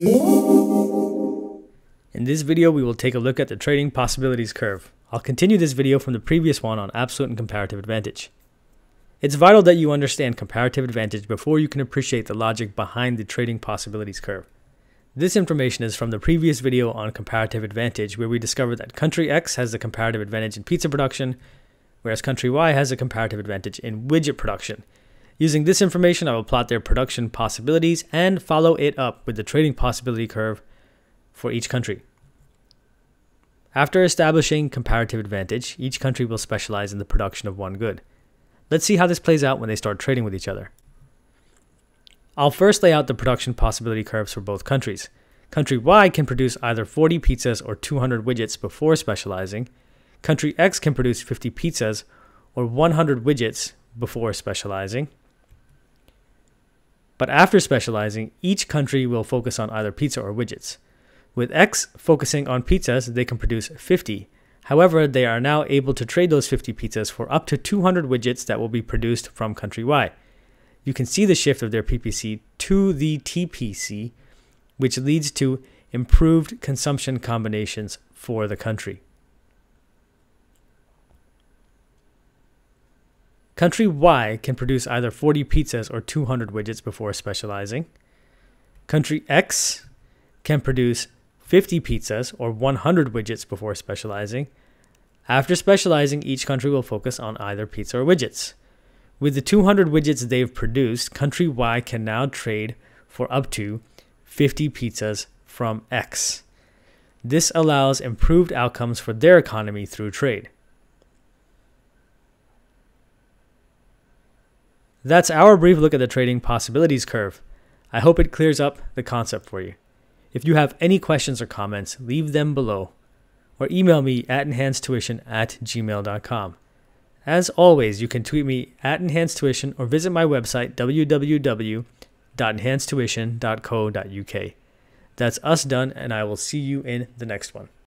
In this video, we will take a look at the trading possibilities curve. I'll continue this video from the previous one on absolute and comparative advantage. It's vital that you understand comparative advantage before you can appreciate the logic behind the trading possibilities curve. This information is from the previous video on comparative advantage, where we discovered that country X has the comparative advantage in pizza production, whereas country Y has a comparative advantage in widget production. Using this information, I will plot their production possibilities and follow it up with the trading possibility curve for each country. After establishing comparative advantage, each country will specialize in the production of one good. Let's see how this plays out when they start trading with each other. I'll first lay out the production possibility curves for both countries. Country Y can produce either 40 pizzas or 200 widgets before specializing. Country X can produce 50 pizzas or 100 widgets before specializing. But after specializing, each country will focus on either pizza or widgets. With X focusing on pizzas, they can produce 50. However, they are now able to trade those 50 pizzas for up to 200 widgets that will be produced from country Y. You can see the shift of their PPC to the TPC, which leads to improved consumption combinations for the country. Country Y can produce either 40 pizzas or 200 widgets before specializing. Country X can produce 50 pizzas or 100 widgets before specializing. After specializing, each country will focus on either pizza or widgets. With the 200 widgets they've produced, country Y can now trade for up to 50 pizzas from X. This allows improved outcomes for their economy through trade. That's our brief look at the trading possibilities curve. I hope it clears up the concept for you. If you have any questions or comments, leave them below or email me at enhancedtuition@gmail.com. As always, you can tweet me at enhancedtuition or visit my website www.enhancedtuition.co.uk. That's us done, and I will see you in the next one.